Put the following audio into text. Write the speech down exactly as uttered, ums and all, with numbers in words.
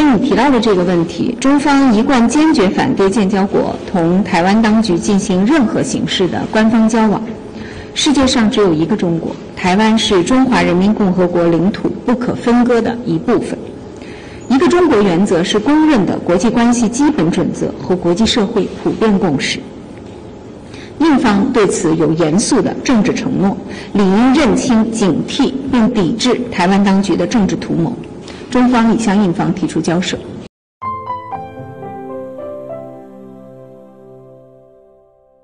你提到的这个问题，中方一贯坚决反对建交国同台湾当局进行任何形式的官方交往。世界上只有一个中国，台湾是中华人民共和国领土不可分割的一部分。一个中国原则是公认的国际关系基本准则和国际社会普遍共识。印方对此有严肃的政治承诺，理应认清、警惕并抵制台湾当局的政治图谋。中方已向印方提出交涉。